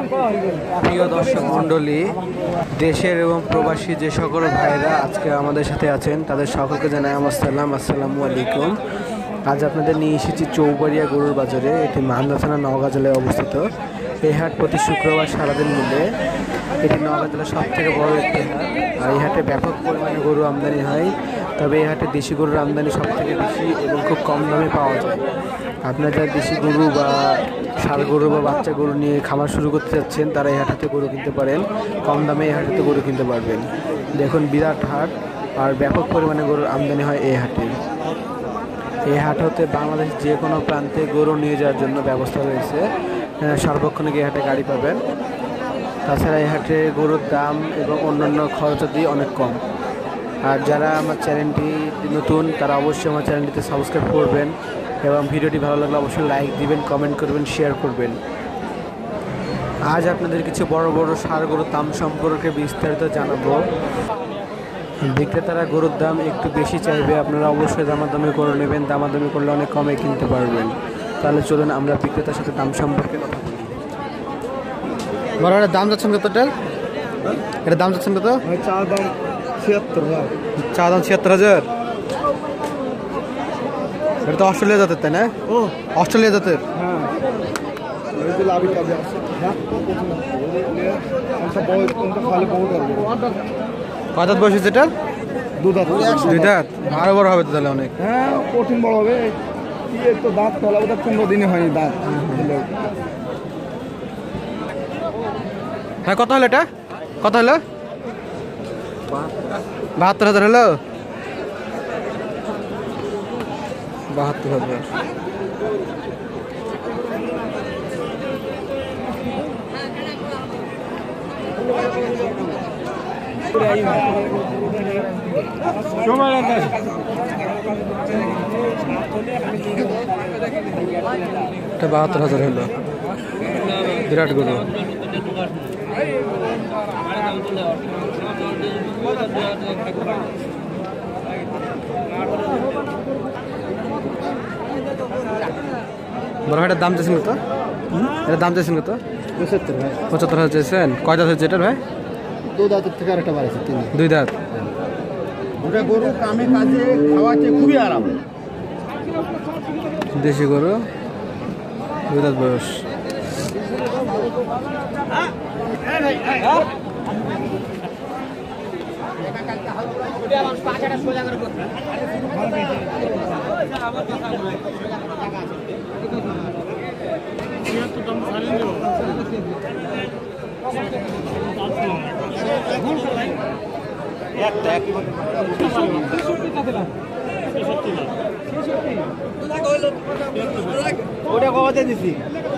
প্রিয় দর্শক মণ্ডলী, দেশের এবং প্রবাসী যে সকল ভাইরা আজকে আমাদের সাথে আছেন তাদের সকলকে জানাই আমার সালাম, আসসালামু আলাইকুম। আজ আপনাদের নিয়ে এসেছি চৌবাড়িয়া গরুর বাজারে। এটি মালদা থানা নওগাঁ জেলায় অবস্থিত। এই হাট প্রতি শুক্রবার সারাদিন মিলে। এটি নওগাঁ জেলার সব থেকে বড় একটি হাট। আর এই হাটে ব্যাপক পরিমাণে গরু আমদানি হয়। তবে এই হাটে দেশি গরুর আমদানি সব থেকে বেশি এবং খুব কম দামে পাওয়া যায়। আপনারা যারা দেশি গরু বা ষাঁড় গরু বা বাচ্চা গরু নিয়ে খামার শুরু করতে যাচ্ছেন তারা এই হাটেতে গরু কিনতে পারেন। কম দামে এই হাটেতে গরু কিনতে পারবেন। দেখুন বিরাট হাট, আর ব্যাপক পরিমাণে গরুর আমদানি হয় এই হাটে। এই হাট হতে বাংলাদেশ যে কোনো প্রান্তে গরু নিয়ে যাওয়ার জন্য ব্যবস্থা রয়েছে। সর্বক্ষণিক এই হাটে গাড়ি পাবেন। তাছাড়া এই হাটে গরুর দাম এবং অন্যান্য খরচাদি অনেক কম। আর যারা আমার চ্যানেলটি নতুন তারা অবশ্যই আমার চ্যানেলটিতে সাবস্ক্রাইব করবেন এবং ভিডিওটি ভালো লাগলে অবশ্যই লাইক দিবেন, কমেন্ট করবেন, শেয়ার করবেন। আজ আপনাদের কিছু বড় বড় ষাঁড় গরুর দাম সম্পর্কে বিস্তারিত জানাবো। বিক্রেতারা গরুর দাম একটু বেশি চাইবে, আপনারা অবশ্যই দামাদামি করে নেবেন। দামাদামি করলে অনেক কমে কিনতে পারবেন। তাহলে চলুন আমরা বিক্রেতার সাথে দাম সম্পর্কে কথা বলি। বড় এটার দাম যাচ্ছেন কত? এটার দাম যাচ্ছেন কত? চার দাম ৭৬,০০০। চা দাম ৭৬,০০০। এটা তো অস্ট্রেলিয়া জাতের, তাই না? ও অস্ট্রেলিয়া জাতের। হ্যাঁ, কয় দাঁত বয়স হয়েছে এটা? দুই দাঁত। আরো বড় হবে তো তাহলে অনেক। হ্যাঁ, কঠিন বড় হবে। কি একটু দাঁত ফেলা, ওটা 15 দিনে হয়নি দাঁত। হ্যাঁ, কত হলো এটা? কত হলো? ৭২,০০০ হলো। ৭২,০০০। এটা ৭২,০০০ হলো। বিরাট গরু। বড় ভাইটার দাম চাইছেন কত? এটার দাম চাইছেন কত? ৭৫ ভাই। ৭৫,০০০ চাইছেন। কয় দাঁত হচ্ছে এটার ভাই? দু দাঁতের থেকে আরেকটা বাড়াইছে, 3 দাঁত। 2 দাঁত। ওটা গরু কামে কাজে খাওয়াতে খুবই আরাম। দেশি গরু, 2 দাঁত বয়স। ওটা কত দিছি?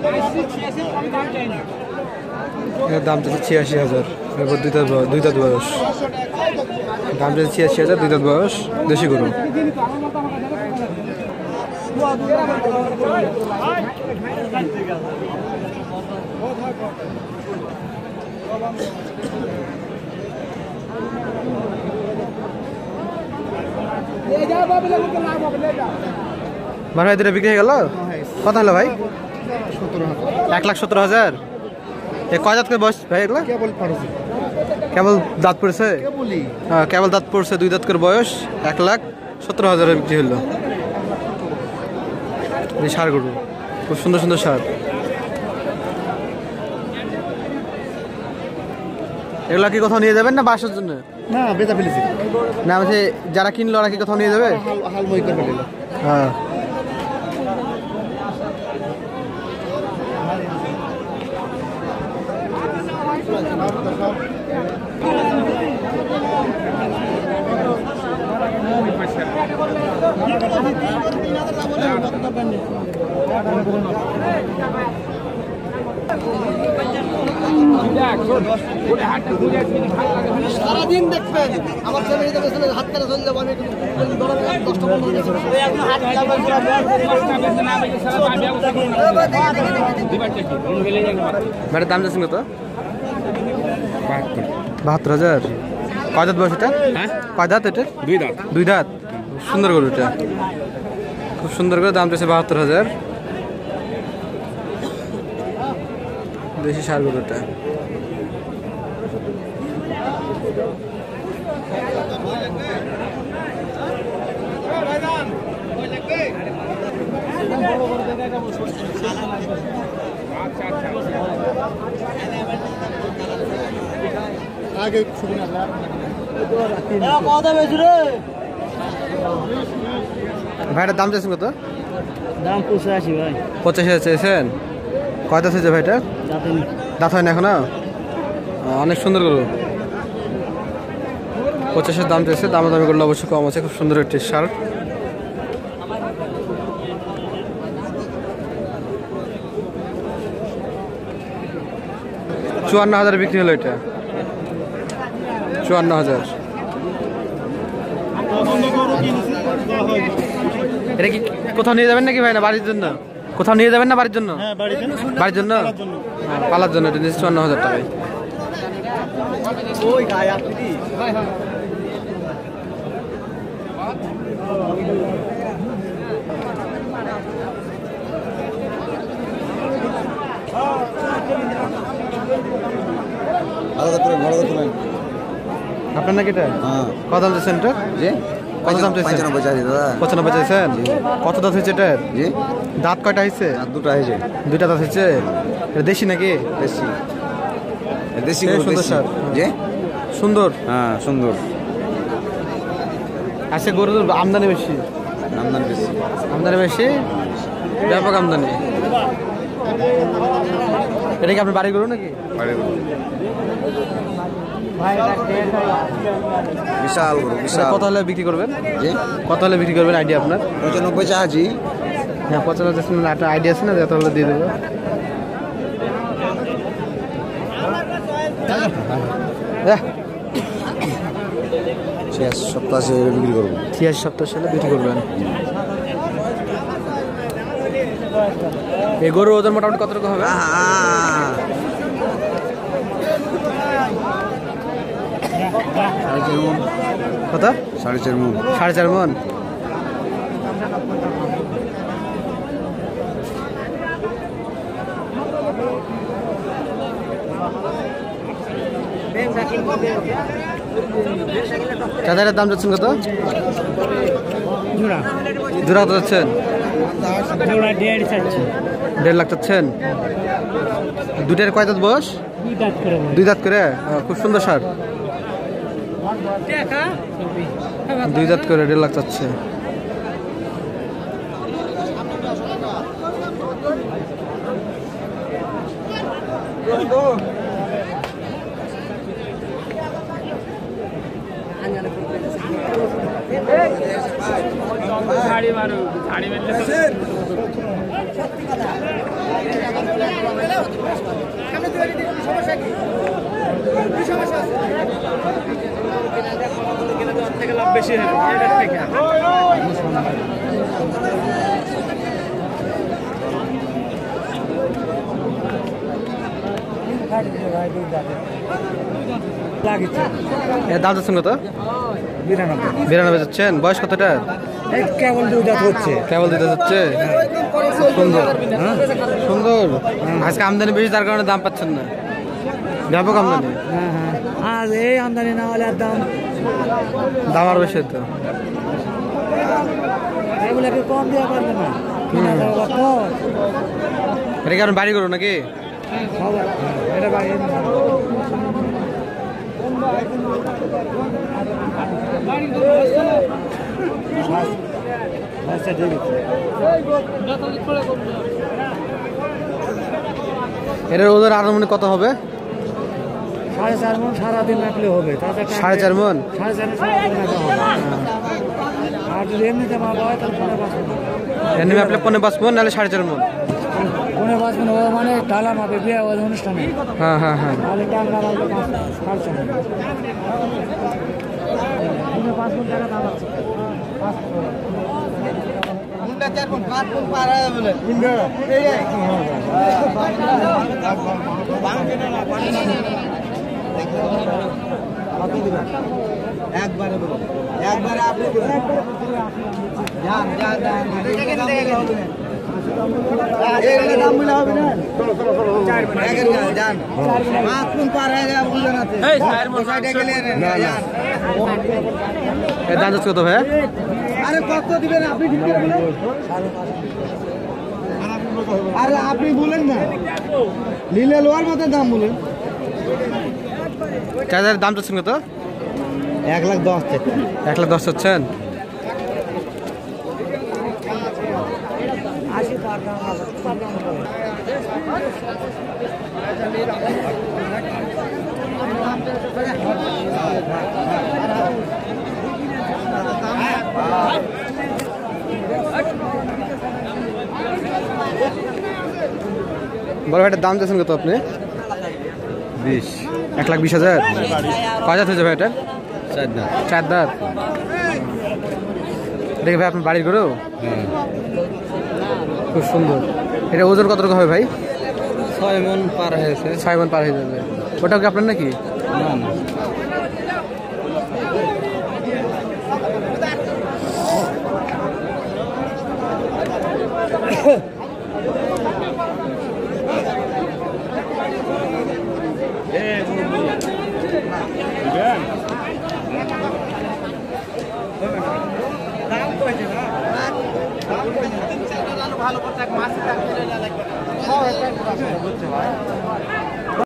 এর দাম চাচ্ছে ৮৬,০০০। এরপর 2 দাঁত বয়স। দাম চাচ্ছে ৮৬,০০০, 2 দাঁত বয়স, দেশি গরু। ভাই দুটো বিক্রি হয়ে গেল? কত হলো ভাই? ১,১৭,০০০। এ কয় দাঁত করে বয়স ভাই এগুলো? কেবল দাঁত পড়েছে? হ্যাঁ, কেবল দাঁত পড়ছে। 2 দাঁত করে বয়স। ১,১৭,০০০ বিক্রি হলো। এই ষাঁড় গরু, খুব সুন্দর সুন্দর ষাঁড়। এগুলা কি কোথাও নিয়ে যাবেন না বাসার জন্য? না, বেচা ফেলেছি। না বলছে যারা কিনলো ওরা কি কোথাও নিয়ে যাবে? হাল মই করে ফেলিল। হ্যাঁ। সারাদিন দেখবেন আমার ছেলে হাত কাটা চলে যাবো। ভাইটার দাম যাচ্ছেন কত? ৭২,০০০। কয় দাঁত বয়স এটা? হ্যাঁ, কয় দাঁত এটা? 2 দাঁত। 2 দাঁত। সুন্দর গরু এটা, খুব সুন্দর করে। দাম চাইছে ৭২,০০০। দেশি ষাঁড় গরুটা। ভাইটার দাম চাইছেন কত? দাম 85 ভাই। 85,000 চেয়েছেন। কয়টা হয়েছে ভাইটা? দাঁত হয় না এখনো? অনেক সুন্দর গরু। 85,000 দাম চেয়েছে, দাম দামি করলে অবশ্যই কম আছে। খুব সুন্দর একটি ষাঁড়। $54,000 বিক্রি হলো এটা। 54,000। এটা কি কোথাও নিয়ে যাবেন নাকি ভাই, না বাড়ির জন্য? কোথাও নিয়ে যাবেন না বাড়ির জন্য? বাড়ির জন্য, পালার জন্য। এটা 54,000 টাকায়। আপনার নাকি এটা? কত দাম চাইছেন এটা? কত দাম চাইছেন? 95 চাইছেন। কত দাঁত হয়েছে এটা? দাঁত কয়টা হয়েছে? দুটো হয়েছে। দুইটা দাঁত হয়েছে। এটা দেশি নাকি? দেশি। দেশি সুন্দর স্যার। সুন্দর। হ্যাঁ সুন্দর। আজকে গরুর আমদানি বেশি। আমদানি বেশি, ব্যাপক আমদানি। এটা কি আপনার বাড়ি গরু নাকি? বিশাল গরু, বিশাল। কত হলে বিক্রি করবেন? কত হলে বিক্রি করবেন আইডিয়া আপনার? 95 চাচ্ছি। হ্যাঁ 95 একটা আইডিয়া আছে না, যত হলে দিয়ে দেবো। সপ্তাহে বিক্রি করবো। 86 সালে বিক্রি করবেন। এই গরুর ওজন মোটামুটি কত রকম হবে? কত? 4.5 মণ। 4.5 মণ। চাঁদারের দাম যাচ্ছেন কত? জোড়া কত যাচ্ছেন? 1.5 লাখ চাচ্ছেন। দুটার কয় দাঁত বয়স? 2 দাঁত করে। খুব সুন্দর ষাঁড়। 2 দাঁত করে 1.5 লাখ চাচ্ছে। দাম যাচ্ছেন কত? 92 যাচ্ছেন। বয়স কতটা? কেবল 2 দাঁত হচ্ছে। কেবল 2 দাঁত হচ্ছে। সুন্দর সুন্দর। আজকে আমদানি বেশি, তার কারণে দাম পাচ্ছেন না। ব্যাপক আমদানি। আর এই আমদানি না হলে দাম আর বেশি তো। এগুলোকে কম দেওয়া পারবে না। এটা কি আপনার বাড়ি গরু নাকি? এটা বাড়ি। এটার ওদের আনুমানিক কত হবে? 4.5 মণ সারাদিন রাখলে হবে। 4.5 মণ। 4.5 সারাদিন রাখা হবে। আর যদি এমনিতে মাপ হয় তাহলে 5.5 মণ। এমনি মাপলে 5.5 মণ, নাহলে 4.5 মণ। 5.5 মণ মানে ডালা মাপে বিয়ে অনুষ্ঠানে। হ্যাঁ হ্যাঁ হ্যাঁ। তাহলে টাকা লাগবে 5.5 মণ। 5 মণ টাকা দাম আছে। একবারে আপনি দাম মিলা হবে না এর দাম যাচ্ছে কত ভাইয়া? আরে কত দিবেন আপনি দিতে হবে না আরে আপনি বলেন না লীলা লোয়ার মতো দাম বলেন চার্জারের দাম চাচ্ছেন কত? 1,10,000 টাকা 1,10,000 চাচ্ছেন? বড় ভাইটার দাম চাচ্ছেন কত আপনি? 20 1,20,000। কয় জাত হয়েছে ভাই এটা? 4 দাঁত 4 দাঁত। দেখে ভাই আপনার বাড়ির গরু? খুব সুন্দর। এটা ওজন কত রকম হবে ভাই? 6 মণ পার হয়েছে 6 মণ পার হয়ে যাবে। ওটাও কি আপনার নাকি? না না ভালো করতে মাছ